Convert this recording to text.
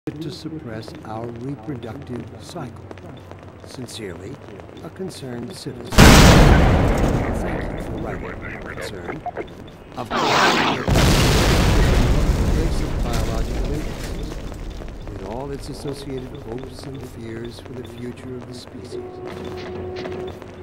to suppress our reproductive cycle. Sincerely, a concerned citizen. Thank you for writing your concern. Of course, the case of biological agencies, with all its associated hopes and fears for the future of the species.